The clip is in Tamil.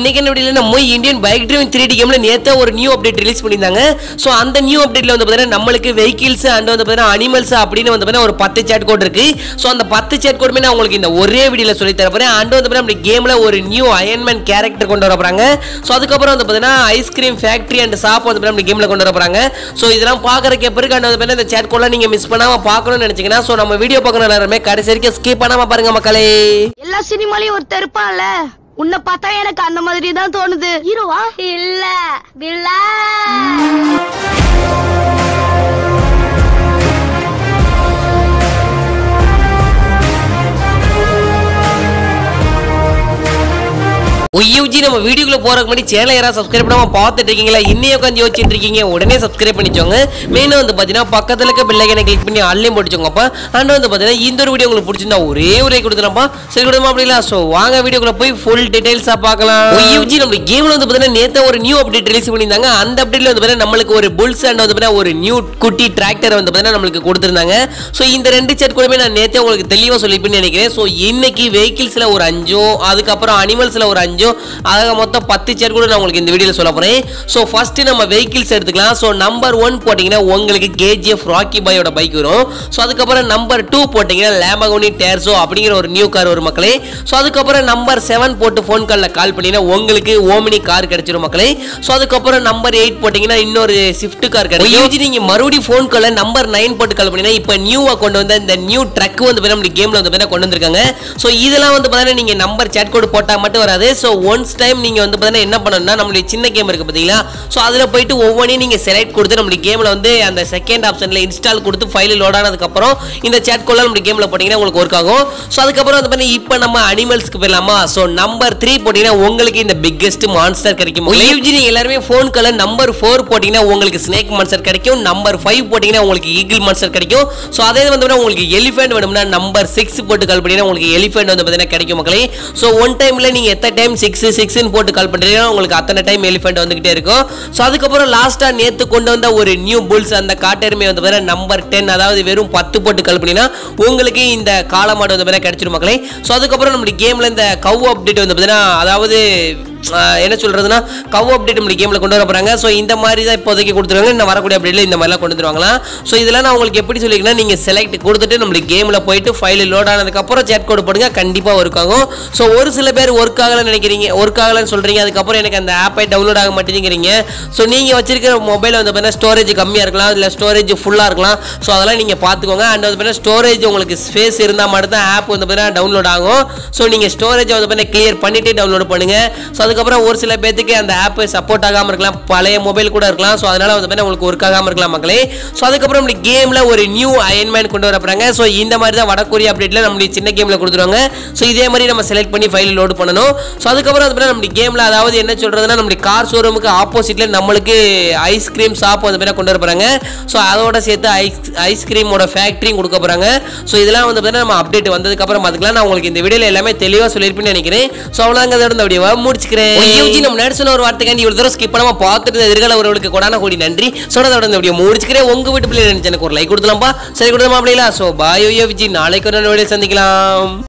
இன்னைக்கு என்ன வீடியோல நம்ம இந்தியன் பைக் டிரைவிங் 3D கேம்ல நேத்து ஒரு நியூ அப்டேட் ரிலீஸ் பண்ணிருந்தாங்க. சோ அந்த நியூ அப்டேட்ல வந்து பாத்தீங்கன்னா நம்மளுக்கு வெஹிக்கிள்ஸ் அண்ட் வந்து பாத்தீங்கன்னா அனிமல்ஸ் அப்படினு வந்து பாத்தீங்கன்னா ஒரு 10 சாட் கோட் இருக்கு. சோ அந்த 10 சாட் கோடுமே நான் உங்களுக்கு இந்த ஒரே வீடியோல சொல்லி தர போறேன். அண்ட் வந்து பாத்தீங்கன்னா நம்ம கேம்ல ஒரு நியூ அயன்மேன் கேரக்டர் கொண்டு வர போறாங்க. சோ அதுக்கு அப்புறம் வந்து பாத்தீங்கன்னா ஐஸ்கிரீம் ஃபேக்டரி அண்ட் ஷாப் வந்து நம்ம கேம்ல கொண்டு வர போறாங்க. சோ இதெல்லாம் பாக்குறதுக்கு பிறகு அண்ட் வந்து பாத்தீங்கன்னா இந்த சாட் கோட்ல நீங்க மிஸ் பண்ணாம பார்க்கணும்னு நினைச்சீங்கன்னா சோ நம்ம வீடியோ பார்க்கற எல்லாரும் கடைசி வரைக்கும் ஸ்கிப் பண்ணாம பாருங்க மக்களே. எல்லா சினிமாலயும் ஒருத்தர் இருப்பான்ல, உன்னை பார்த்தா எனக்கு அந்த மாதிரி தான் தோணுது. ஹீரோவா இல்ல வில்லா. ஒய்யூஜி நம்ம வீடியோக்குள்ள போறதுக்கு முன்னாடி சேனலை யாராவது சப்ஸ்கிரைப் பண்ணாம பார்த்துட்டு இருக்கீங்களா? இன்னையே உட்காந்து யோசிச்சுட்டு இருக்கீங்க, உடனே சப்ஸ்கிரைப் பண்ணிச்சோங்க. மெயினாக வந்து பார்த்தீங்கன்னா பக்கத்தில் இருக்க பெல் ஐக்கனை கிளிக் பண்ணி ஆன்லைன் போட்டுச்சோங்கப்பா. அண்ட் வந்து பார்த்தீங்கன்னா இந்த ஒரு வீடியோ உங்களுக்கு பிடிச்சிருந்தா ஒரே ஒரு லைக் கொடுத்துலாம்ப்பா. சரி கொடுமா அப்படிங்களா? ஸோ வாங்க வீடியோக்குள்ள போய் ஃபுல் டீடைல்ஸாக பார்க்கலாம். ஒய்யூஜி நம்ம கேமில் வந்து பார்த்தீங்கன்னா நேற்று ஒரு நியூ அப்டேட் ரிலீஸ் பண்ணியிருந்தாங்க. அந்த அப்டேட்ல வந்து பார்த்தீங்கன்னா நம்மளுக்கு ஒரு புல்ஸ் அண்ட் வந்து பார்த்தீங்கன்னா ஒரு நியூ குட்டி டிராக்டர் வந்து பார்த்தீங்கன்னா நம்மளுக்கு கொடுத்துருந்தாங்க. ஸோ இந்த ரெண்டு செட் கூடமே நான் நேற்றே உங்களுக்கு தெளிவாக சொல்லிப்பேன்னு நினைக்கிறேன். ஸோ இன்னைக்கு வெஹிக்கிள்ஸில் ஒரு 5, அதுக்கப்புறம் அனிமல்ஸில் ஒரு 5, அதாக மொத்தம் 10 சேர் கூட நான் உங்களுக்கு இந்த வீடியோல சொல்ல போறேன். சோ ஃபர்ஸ்ட் நம்ம வெஹிக்கிள்ஸ் எடுத்துக்கலாம். சோ நம்பர் 1 போட்டீங்கன்னா உங்களுக்கு கேஜிஎஃப் ராக்கி பாயோட பைக் வரும். சோ அதுக்கப்புறம் நம்பர் 2 போட்டீங்கன்னா லேம்பர்கினி டேர்சோ அப்படிங்கிற ஒரு நியூ கார் வரும் மக்களே. சோ அதுக்கப்புறம் நம்பர் 7 போட்டு ஃபோன் கால்ல கால் பண்ணீங்கன்னா உங்களுக்கு ஓமினி கார் கிடைச்சிரும் மக்களே. சோ அதுக்கப்புறம் நம்பர் 8 போட்டீங்கன்னா இன்னொரு ஸ்விஃப்ட் கார் கிடைக்கும். நீங்க மறுபடியும் ஃபோன் கால்ல நம்பர் 9 போட்டு கால் பண்ணீங்கன்னா இப்போ நியூவா கொண்டு வந்த இந்த நியூ ட்ரக் வந்து நம்ம கேம்ல வந்து கொண்டு வந்திருக்காங்க. சோ இதெல்லாம் வந்து பாத்தீங்கன்னா நீங்க நம்பர் சாட் கோட் போட்டா மட்டும் வராது. சோ ஒன்ஸ் டைம் நீங்க வந்து பாத்தீங்கன்னா என்ன பண்ணணும்னா நம்மளுடைய சின்ன கேம் இருக்கு பாத்தீங்களா? சோ அதுல போயிட்டு ஒவ்வொன்றையும் நீங்க செலக்ட் கொடுத்து நம்ம கேம்ல வந்து அந்த செகண்ட் ஆப்ஷன்ல இன்ஸ்டால் கொடுத்து ஃபைல் லோட் ஆனதுக்கு அப்புறம் இந்த சாட் கோட்ல நம்ம கேம்ல போட்டீங்கன்னா உங்களுக்கு ஒர்க் ஆகும். சோ அதுக்கு அப்புறம் வந்து பாத்தீங்கன்னா இப்போ நம்ம அனிமல்ஸ்க்கு போயிடலாமா? சோ நம்பர் 3 போட்டீங்கன்னா உங்களுக்கு இந்த பிக்கெஸ்ட் மான்ஸ்டர் கிடைக்கும். நீங்க எல்லாரும் ஃபோன் கால்ல நம்பர் 4 போட்டீங்கன்னா உங்களுக்கு ஸ்னேக் மான்ஸ்டர் கிடைக்கும். நம்பர் 5 போட்டீங்கன்னா உங்களுக்கு ஈகிள் மான்ஸ்டர் கிடைக்கும். சோ அதே வந்து உங்களுக்கு எலிஃபென்ட் வேணும்னா நம்பர் 6 போட்டு கால் பண்ணீங்கன்னா உங்களுக்கு எலிஃபென்ட் வந்து பாத்தீங்கன்னா கிடைக்கும் மக்களே. சோ ஒன் டைம்ல நீங்க எத்தனை டைம் 6 போட்டு கால் பண்றீங்கன்னா உங்களுக்கு அத்தனை டைம் எலிஃபென்ட் வந்துகிட்டே இருக்கும். சோ அதுக்கப்புறம் லாஸ்டா நேத்து கொண்டு வந்த ஒரு நியூ புல்ஸ் அந்த காட்டெருமை வந்து பாத்தீங்கன்னா நம்பர் 10, அதாவது வெறும் 10 போட்டு கால் பண்ணினா உங்களுக்கு இந்த காளமாடு வந்து பாத்தீங்கன்னா கிடைச்சிரும் மக்களே. சோ அதுக்கப்புறம் நம்ம கேம்ல இந்த கவ் அப்டேட் வந்து பாத்தீங்கன்னா அதாவது என்ன சொல்றதுன்னா கவ் அப்டேட் நம்ம கேம்ல கொண்டு வர போறாங்க. சோ இந்த மாதிரி தான் இப்போதைக்கு கொடுத்துருவாங்க. இன்னும் வரக்கூடிய அப்டேட்ல இந்த மாதிரிலாம் கொண்டு வந்துருவாங்களா? சோ இதெல்லாம் நான் உங்களுக்கு எப்படி சொல்லிக்கிறேன்னா நீங்க செலக்ட் கொடுத்துட்டு நம்ம கேம்ல போயிட்டு ஃபைல் லோட் ஆனதுக்கு அப்புறம் சாட் கோட் போடுங்க, கண்டிப்பா ஒர்க் ஆகும். சோ ஒரு சில பேர் ஒர்க் ஆகலன்னு நினைக்கிறீங்க, ஒர்க் ஆகலன்னு சொல்றீங்க, அதுக்கப்புறம் எனக்கு அந்த ஆப்பை டவுன்லோட் ஆக மாட்டேங்கிறீங்க. ஸோ நீங்கள் வச்சிருக்கிற மொபைல் வந்து பார்த்தீங்கன்னா ஸ்டோரேஜ் கம்மியாக இருக்கலாம், இல்லை ஸ்டோரேஜ் ஃபுல்லாக இருக்கலாம். ஸோ அதெல்லாம் நீங்கள் பார்த்துக்கோங்க. அண்ட் வந்து பார்த்தீங்கன்னா ஸ்டோரேஜ் உங்களுக்கு ஸ்பேஸ் இருந்தால் மட்டும் தான் ஆப் வந்து பார்த்தீங்கன்னா டவுன்லோட் ஆகும். ஸோ நீங்கள் ஸ்டோரேஜை வந்து பார்த்தீங்கன்னா கிளியர் பண்ணிட்டு டவுன்லோட் பண்ணுங்க. ஸோ அதுக்கப்புறம் ஒரு சில பேருக்கு அந்த ஆப் சப்போர்ட் ஆகாமல் இருக்கலாம், பழைய மொபைல் கூட இருக்கலாம். ஸோ அதனால வந்து பார்த்தீங்கன்னா உங்களுக்கு ஒர்க் ஆகாமல் இருக்கலாம் மக்களே. ஸோ அதுக்கப்புறம் நம்ம கேமில் ஒரு நியூ அயன்மேன் கொண்டு வர போகிறாங்க. ஸோ இந்த மாதிரி தான் வடகொரியா அப்டேட்டில் நம்மளுடைய சின்ன கேமில் கொடுத்துருவாங்க. ஸோ இதே மாதிரி நம்ம செலக்ட் பண்ணி ஃபைல் லோட் பண்ணணும். ஸோ அதுக்கப்புறம் வந்து நம்ம கேமில் அதாவது என்ன சொல்றதுன்னா நம்ம கார் ஷோரூமுக்கு ஆப்போசிட்ல நம்மளுக்கு ஐஸ்கிரீம் ஷாப் வந்து கொண்டு வர போறாங்க. ஸோ அதோட சேர்த்து ஐஸ்கிரீமோட ஃபேக்டரியும் கொடுக்க போறாங்க. ஸோ இதெல்லாம் வந்து நம்ம அப்டேட் வந்ததுக்கு அப்புறம் பார்த்துக்கலாம். நான் உங்களுக்கு இந்த வீடியோல எல்லாமே தெளிவாக சொல்லியிருப்பேன்னு நினைக்கிறேன். ஸோ அவ்வளோங்க அதோட இந்த வீடியோவை முடிச்சுக்கிறேன். நம்ம நேரத்தில் ஒரு வார்த்தைக்காண்டி இவ்வளோ தூரம் ஸ்கிப் பண்ணாம பார்த்துட்டு எதிர்கால உறவுகளுக்கு கொடான கூடி நன்றி. ஸோ அதோட இந்த வீடியோ முடிச்சுக்கிறேன். உங்க வீட்டு பிள்ளை எனக்கு ஒரு லைக் கொடுத்துலாம்ப்பா. சரி கொடுத்தோமா அப்படிங்களா? ஸோ பாய் விஜி, நாளைக்கு ஒரு வீடியோ சந்திக்கலாம்.